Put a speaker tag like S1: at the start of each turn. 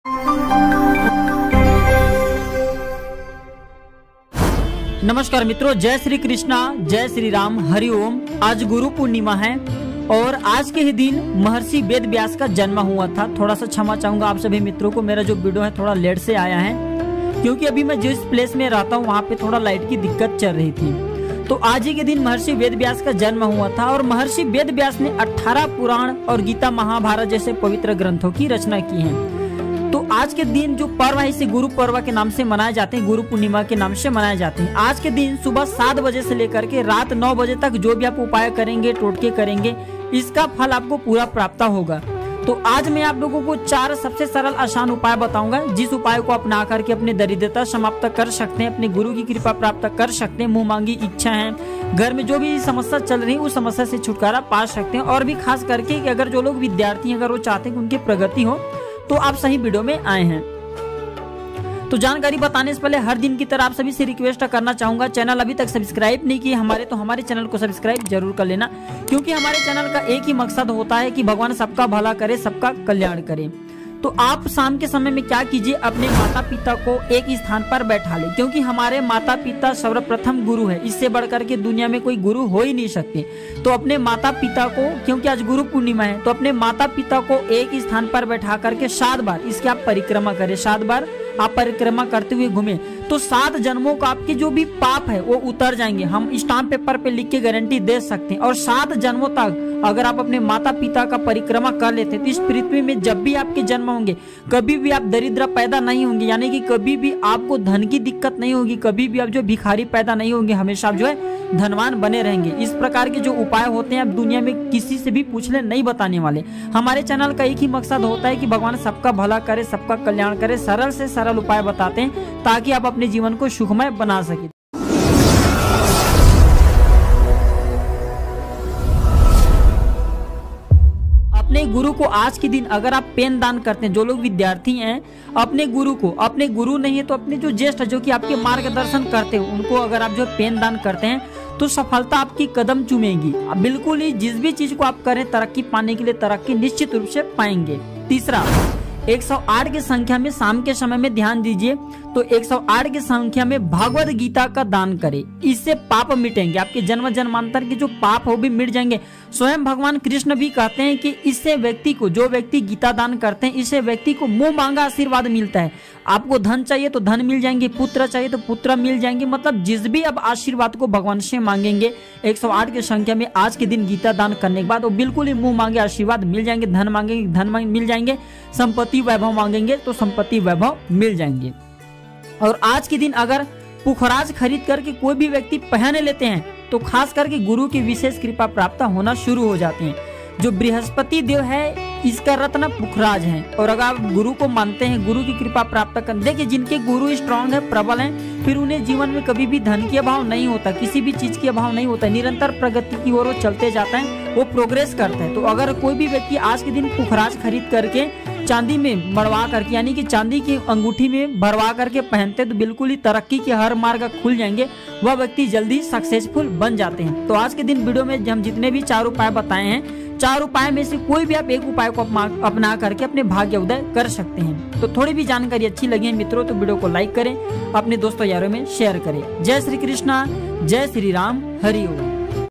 S1: नमस्कार मित्रों, जय श्री कृष्णा, जय श्री राम, हरि ओम। आज गुरु पूर्णिमा है और आज के ही दिन महर्षि वेद व्यास का जन्म हुआ था। थोड़ा सा क्षमा चाहूंगा आप सभी मित्रों को, मेरा जो वीडियो है थोड़ा लेट से आया है क्योंकि अभी मैं जिस प्लेस में रहता हूँ वहाँ पे थोड़ा लाइट की दिक्कत चल रही थी। तो आज ही के दिन महर्षि वेद व्यास का जन्म हुआ था और महर्षि वेद व्यास ने 18 पुराण और गीता महाभारत जैसे पवित्र ग्रंथों की रचना की है। तो आज के दिन जो पर्व है इसे गुरु पर्व के नाम से मनाए जाते हैं, गुरु पूर्णिमा के नाम से मनाए जाते हैं। आज के दिन सुबह 7 बजे से लेकर के रात 9 बजे तक जो भी आप उपाय करेंगे, टोटके करेंगे, इसका फल आपको पूरा प्राप्त होगा। तो आज मैं आप लोगों को 4 सबसे सरल आसान उपाय बताऊंगा, जिस उपाय को अपना करके अपने दरिद्रता समाप्त कर सकते हैं, अपने गुरु की कृपा प्राप्त कर सकते हैं, मुंह मांगी इच्छा है, घर में जो भी समस्या चल रही है उस समस्या से छुटकारा पा सकते हैं। और भी खास करके कि अगर जो लोग विद्यार्थी हैं, अगर वो चाहते हैं कि उनकी प्रगति हो, तो आप सही वीडियो में आए हैं। तो जानकारी बताने से पहले हर दिन की तरह आप सभी से रिक्वेस्ट करना चाहूंगा, चैनल अभी तक सब्सक्राइब नहीं किए हमारे चैनल को सब्सक्राइब जरूर कर लेना, क्योंकि हमारे चैनल का एक ही मकसद होता है कि भगवान सबका भला करे, सबका कल्याण करे। तो आप शाम के समय में क्या कीजिए, अपने माता पिता को एक स्थान पर बैठा ले, क्योंकि हमारे माता पिता सर्वप्रथम गुरु है, इससे बढ़कर के दुनिया में कोई गुरु हो ही नहीं सकते। तो अपने माता पिता को, क्योंकि आज गुरु पूर्णिमा है, तो अपने माता पिता को एक स्थान पर बैठा करके 7 बार इसकी आप परिक्रमा करें। 7 बार आप परिक्रमा करते हुए घूमे तो 7 जन्मों का आपके जो भी पाप है वो उतर जाएंगे। हम स्टाम्प पेपर पे लिख के गारंटी दे सकते हैं। और 7 जन्मों तक अगर आप अपने माता पिता का परिक्रमा कर लेते हैं तो इस पृथ्वी में जब भी आपके जन्म होंगे कभी भी आप दरिद्र पैदा नहीं होंगे, यानी कि कभी भी आपको धन की दिक्कत नहीं होगी, कभी भी आप जो भिखारी पैदा नहीं होंगे, हमेशा आप जो है धनवान बने रहेंगे। इस प्रकार के जो उपाय होते हैं आप दुनिया में किसी से भी पूछ ले, नहीं बताने वाले। हमारे चैनल का एक ही मकसद होता है कि भगवान सबका भला करे, सबका कल्याण करे। सरल से सरल उपाय बताते हैं ताकि आप अपने जीवन को सुखमय बना सके। अपने गुरु को आज के दिन अगर आप पेन दान करते हैं, जो लोग विद्यार्थी हैं अपने गुरु को, अपने गुरु नहीं है तो अपने जो ज्येष्ठ जो कि आपके मार्गदर्शन करते हैं उनको अगर आप जो पेन दान करते हैं तो सफलता आपकी कदम चूमेगी। बिल्कुल ही जिस भी चीज को आप करें तरक्की पाने के लिए तरक्की निश्चित रूप से पाएंगे। तीसरा, 108 की संख्या में शाम के समय में ध्यान दीजिए, तो 108 की संख्या में भागवत गीता का दान करें। इससे पाप मिटेंगे, आपके जन्म जन्मांतर के जो पाप हो भी मिट जाएंगे। स्वयं भगवान कृष्ण भी कहते हैं कि इससे व्यक्ति को, जो व्यक्ति गीता दान करते हैं, इससे व्यक्ति को मुंह मांगा आशीर्वाद मिलता है। आपको धन चाहिए तो धन मिल जाएंगे, पुत्र चाहिए तो पुत्र मिल जाएंगे। मतलब जिस भी अब आशीर्वाद को भगवान से मांगेंगे 108 की संख्या में आज के दिन गीता दान करने के बाद वो बिल्कुल ही मुंह मांगे आशीर्वाद मिल जाएंगे। धन मांगेंगे धन मिल जाएंगे, संपत्ति वैभव मांगेंगे तो संपत्ति वैभव मिल जाएंगे। और आज के दिन अगर पुखराज खरीद करके कोई भी व्यक्ति पहन लेते हैं तो खास करके गुरु की विशेष कृपा प्राप्त होना शुरू हो जाती है। जो बृहस्पति देव है इसका रत्न पुखराज है। और अगर आप गुरु को मानते हैं, गुरु की कृपा प्राप्त कर, देखिए जिनके गुरु स्ट्रांग है, प्रबल हैं, फिर उन्हें जीवन में कभी भी धन की अभाव नहीं होता, किसी भी चीज की अभाव नहीं होता, निरंतर प्रगति की ओर वो चलते जाते हैं, वो प्रोग्रेस करते हैं। तो अगर कोई भी व्यक्ति आज के दिन पुखराज खरीद करके चांदी में मड़वा करके, यानी कि चांदी की अंगूठी में भरवा करके पहनते तो बिल्कुल ही तरक्की के हर मार्ग खुल जाएंगे, वह व्यक्ति जल्दी सक्सेसफुल बन जाते हैं। तो आज के दिन वीडियो में हम जितने भी 4 उपाय बताए हैं, 4 उपाय में से कोई भी आप एक उपाय को अपना करके अपने भाग्य उदय कर सकते हैं। तो थोड़ी भी जानकारी अच्छी लगी है मित्रों तो वीडियो को लाइक करें, अपने दोस्तों यारों में शेयर करें। जय श्री कृष्णा, जय श्री राम, हरि ओम।